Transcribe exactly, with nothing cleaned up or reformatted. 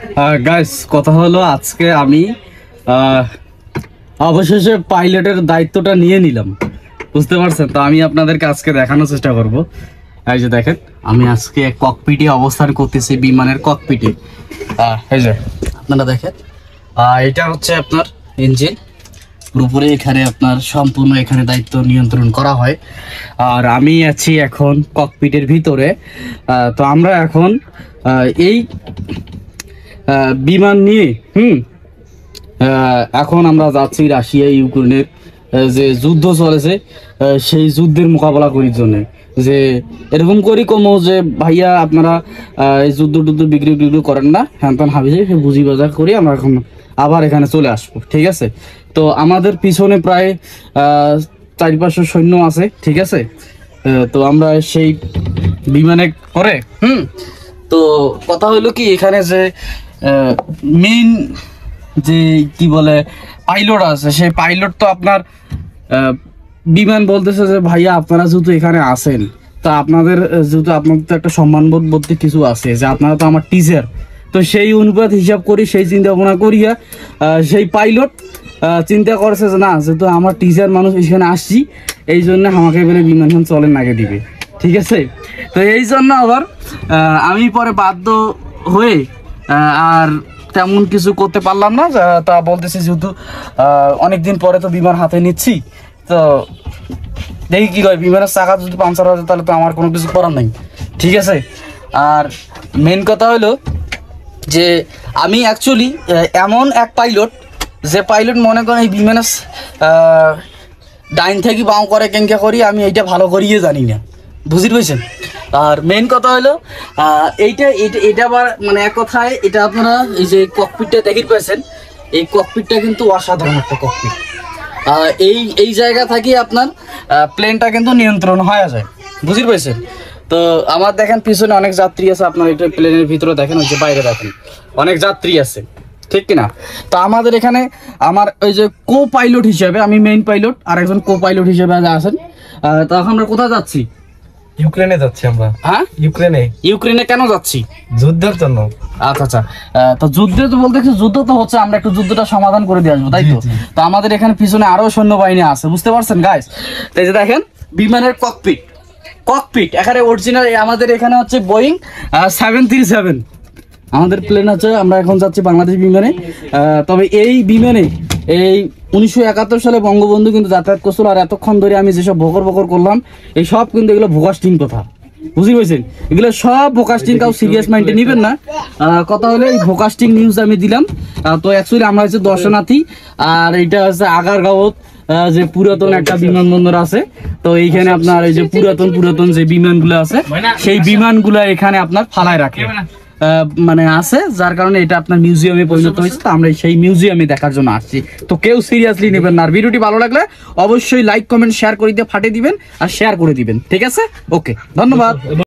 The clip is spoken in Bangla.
গাইস কথা হলো আজকে আমি অবশেষে পাইলটের দায়িত্বটা নিয়ে নিলাম, বুঝতে পারছেন? তো আমি আপনাদেরকে আজকে দেখানোর চেষ্টা করব। এই যে দেখেন, আমি আজকে ককপিটে অবস্থান করতেছি, বিমানের ককপিটে। এই যে আপনারা দেখেন, এটা হচ্ছে আপনার ইঞ্জিন উপরে, এখানে আপনার সম্পূর্ণ এখানে দায়িত্ব নিয়ন্ত্রণ করা হয়। আর আমি আছি এখন ককপিটের ভিতরে। তো আমরা এখন এই বিমান নিয়ে হুম এখন আমরা যাচ্ছি রাশিয়া ইউক্রেনের যে যুদ্ধ চলেছে সেই যুদ্ধের মোকাবেলা করার জন্য। যে এরকম করি কমো যে ভাইয়া আপনারা এই যুদ্ধ টুদ্ধ বিক্রি বিক্রি করেন না, হ্যান ত্যান হাবি সে বুঝি বাজার করি আমরা এখন আবার এখানে চলে আসবো, ঠিক আছে? তো আমাদের পিছনে প্রায় চারি পাঁচশো সৈন্য আছে, ঠিক আছে? তো আমরা সেই বিমানে করে হুম তো কথা হলো কি, এখানে যে মেইন যে কি বলে পাইলট আছে, সেই পাইলট তো আপনার বিমান বলতেছে যে ভাইয়া আপনারা যেহেতু এখানে আছেন, তা আপনাদের যেহেতু আপনাদের তো একটা সম্মানবোধ বলতে কিছু আছে, যে আপনারা তো আমার টিচার, তো সেই অনুপাত হিসাব করি, সেই চিন্তা ভাবনা করিয়া সেই পাইলট চিন্তা করছে যে না, যেহেতু আমার টিচার মানুষ এখানে আসছি, এই জন্য আমাকে বলে বিমানখান চলেন আগে দিবে, ঠিক আছে? তো এই জন্য আবার আমি পরে বাধ্য হয়ে আর তেমন কিছু করতে পারলাম না। তা বলতেছি যেহেতু অনেকদিন পরে তো বিমান হাতে নিচ্ছি, তো দেখি কি হয়, বিমানের চাকা যদি পাংচার হয়ে যায় তাহলে তো আমার কোনো কিছু করার নেই, ঠিক আছে? আর মেন কথা হলো যে আমি অ্যাকচুয়ালি এমন এক পাইলট, যে পাইলট মনে করেন এই বিমানের ডাইন থেকে বাঁ করে কেঙ্কা করি আমি এইটা ভালো করিয়ে জানি না, বুঝতে পেরেছেন? আর মেন কথা হলো এইটা এটা এটা আবার মানে এক কথায় এটা আপনারা এই যে ককপিটটা দেখতে পাচ্ছেন, এই ককপিটটা কিন্তু অসাধারণ একটা ককপিট। এই এই জায়গা থেকে আপনার প্লেনটা কিন্তু নিয়ন্ত্রণ হয়ে যায়, বুঝতে পেরেছেন? তো আমার দেখেন পিছনে অনেক যাত্রী আছে, আপনার এটা প্লেনের ভিতরে দেখেন, ওই যে বাইরে দেখেন অনেক যাত্রী আছে, ঠিক কিনা? তো আমাদের এখানে আমার ওই যে কো পাইলট হিসেবে, আমি মেইন পাইলট আর একজন কো পাইলট হিসেবে আছেন। তো এখন আমরা কোথায় যাচ্ছি? ইউক্রেনে যাচ্ছি আমরা। হ্যাঁ, ইউক্রেনে। ইউক্রেনে কেন যাচ্ছি? যুদ্ধের জন্য। আচ্ছা আচ্ছা, তো যুদ্ধে তো বলতে যুদ্ধ তো হচ্ছে, আমরা একটু যুদ্ধটা সমাধান করে দিয়ে আসবো, তাই তো? তো আমাদের এখানে পিছনে আরো সৈন্যবাহিনী আছে, বুঝতে পারছেন গাইস? তো এই যে দেখেন বিমানের ককপিট, ককপিট এখানে অরিজিনাল আমাদের এখানে হচ্ছে বোয়িং সেভেন থ্রি সেভেন আমাদের প্লেন আছে। আমরা এখন যাচ্ছি বাংলাদেশ বিমানে। তবে এই বিমানে এই উনিশশো একাত্তর সালে বঙ্গবন্ধু কিন্তু যাতায়াত করছিল। আর এতক্ষণ ধরে আমি যেসব বকর বকর করলাম, এই সব কিন্তু এগুলো ভোকাস্টিং কথা, বুঝতে পেরেছেন? এগুলো সব ভোকাস্টিং, কাউ সিরিয়াস মাইন্ডে নিবেন না। কথা হলে এই ভোকাস্টিং নিউজ আমি দিলাম। তো অ্যাকচুয়ালি আমরা হচ্ছে দর্শনার্থী, আর এটা হচ্ছে আগারগাঁওত যে পুরাতন একটা বিমানবন্দর আছে। তো এইখানে আপনার এই যে পুরাতন পুরাতন যে বিমানগুলো আছে, সেই বিমানগুলো এখানে আপনার ফালায় রাখে মানে আছে, যার কারণে এটা আপনার মিউজিয়ামে পরিণত হয়েছে। তো আমরা সেই মিউজিয়ামে দেখার জন্য আসছি, তো কেউ সিরিয়াসলি নেবেন না। আর ভিডিওটি ভালো লাগলে অবশ্যই লাইক কমেন্ট শেয়ার করে দিয়ে ফাটিয়ে দিবেন আর শেয়ার করে দিবেন, ঠিক আছে? ওকে, ধন্যবাদ।